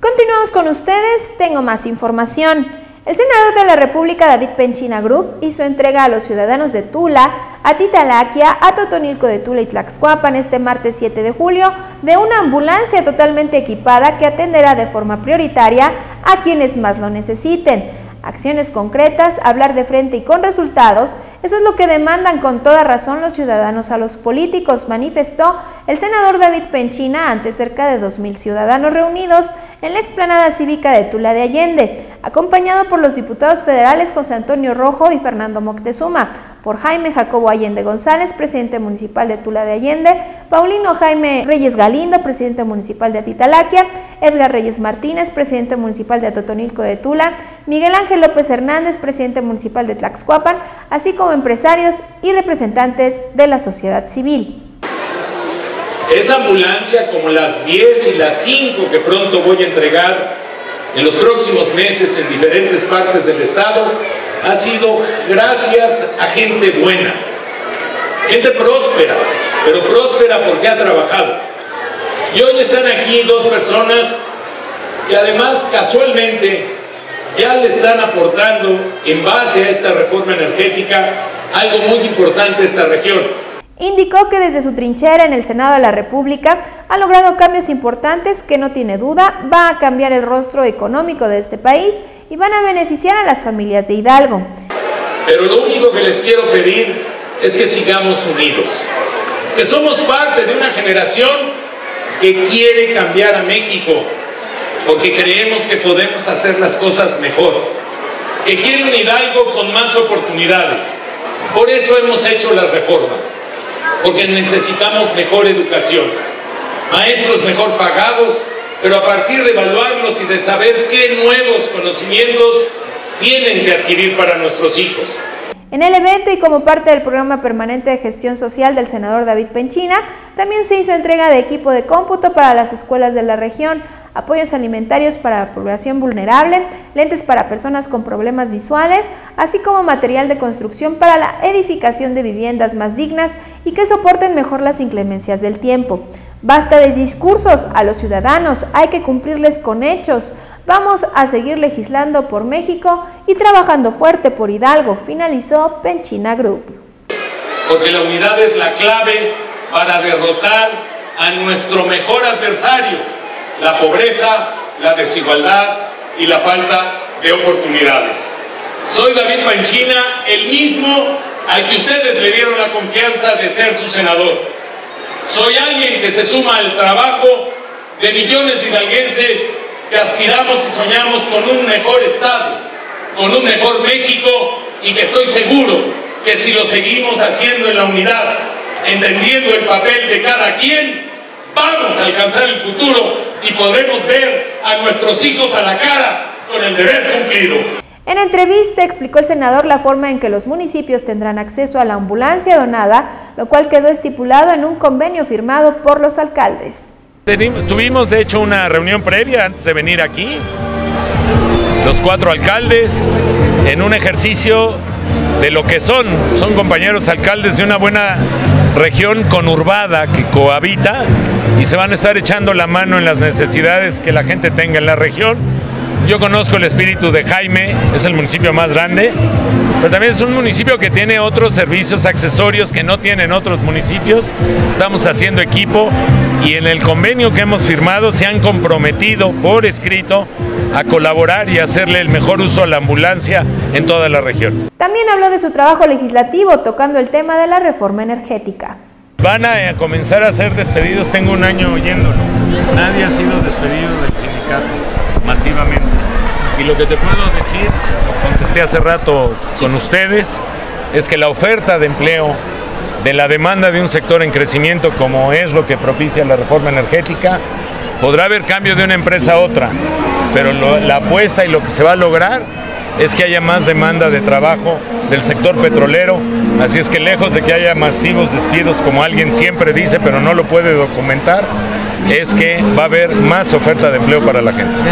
Continuamos con ustedes, tengo más información. El senador de la República, David Penchina Group, hizo entrega a los ciudadanos de Tula, Atitalaquia, Totonilco de Tula y Tlaxcuapan este martes 7 de julio de una ambulancia totalmente equipada que atenderá de forma prioritaria a quienes más lo necesiten. Acciones concretas, hablar de frente y con resultados, eso es lo que demandan con toda razón los ciudadanos a los políticos, manifestó el senador David Penchina ante cerca de 2,000 ciudadanos reunidos en la explanada cívica de Tula de Allende, acompañado por los diputados federales José Antonio Rojo y Fernando Moctezuma, por Jaime Jacobo Allende González, presidente municipal de Tula de Allende, Paulino Jaime Reyes Galindo, presidente municipal de Atitalaquia, Edgar Reyes Martínez, presidente municipal de Totonilco de Tula, Miguel Ángel López Hernández, presidente municipal de Tlaxcuapan, así como empresarios y representantes de la sociedad civil. Esa ambulancia, como las 10 y las 5 que pronto voy a entregar en los próximos meses en diferentes partes del estado, ha sido gracias a gente buena, gente próspera, pero próspera porque ha trabajado. Y hoy están aquí dos personas que además casualmente ya le están aportando en base a esta reforma energética algo muy importante a esta región. Indicó que desde su trinchera en el Senado de la República ha logrado cambios importantes que no tiene duda va a cambiar el rostro económico de este país y van a beneficiar a las familias de Hidalgo. Pero lo único que les quiero pedir es que sigamos unidos, que somos parte de una generación que quiere cambiar a México, porque creemos que podemos hacer las cosas mejor, que quiere un Hidalgo con más oportunidades. Por eso hemos hecho las reformas, porque necesitamos mejor educación, maestros mejor pagados, pero a partir de evaluarlos y de saber qué nuevos conocimientos tienen que adquirir para nuestros hijos. En el evento y como parte del programa permanente de gestión social del senador David Penchina, también se hizo entrega de equipo de cómputo para las escuelas de la región, apoyos alimentarios para la población vulnerable, lentes para personas con problemas visuales, así como material de construcción para la edificación de viviendas más dignas y que soporten mejor las inclemencias del tiempo. Basta de discursos, a los ciudadanos hay que cumplirles con hechos. Vamos a seguir legislando por México y trabajando fuerte por Hidalgo, finalizó Penchina Group. Porque la unidad es la clave para derrotar a nuestro mejor adversario, la pobreza, la desigualdad y la falta de oportunidades. Soy David Penchina, el mismo al que ustedes le dieron la confianza de ser su senador. Soy alguien que se suma al trabajo de millones de hidalguenses que aspiramos y soñamos con un mejor Estado, con un mejor México, y que estoy seguro que si lo seguimos haciendo en la unidad, entendiendo el papel de cada quien, vamos a alcanzar el futuro y podremos ver a nuestros hijos a la cara con el deber cumplido. En entrevista explicó el senador la forma en que los municipios tendrán acceso a la ambulancia donada, lo cual quedó estipulado en un convenio firmado por los alcaldes. Tuvimos de hecho una reunión previa antes de venir aquí, los 4 alcaldes, en un ejercicio de lo que son compañeros alcaldes de una buena región conurbada que cohabita y se van a estar echando la mano en las necesidades que la gente tenga en la región. Yo conozco el espíritu de Jaime, es el municipio más grande, pero también es un municipio que tiene otros servicios accesorios que no tienen otros municipios. Estamos haciendo equipo y en el convenio que hemos firmado se han comprometido por escrito a colaborar y hacerle el mejor uso a la ambulancia en toda la región. También habló de su trabajo legislativo, tocando el tema de la reforma energética. Van a comenzar a ser despedidos, tengo un año oyéndolo. Nadie ha sido despedido del sindicato masivamente. Y lo que te puedo decir, lo contesté hace rato con ustedes, es que la oferta de empleo, de la demanda de un sector en crecimiento como es lo que propicia la reforma energética, podrá haber cambio de una empresa a otra, pero la apuesta y lo que se va a lograr es que haya más demanda de trabajo del sector petrolero, así es que lejos de que haya masivos despidos como alguien siempre dice pero no lo puede documentar, es que va a haber más oferta de empleo para la gente.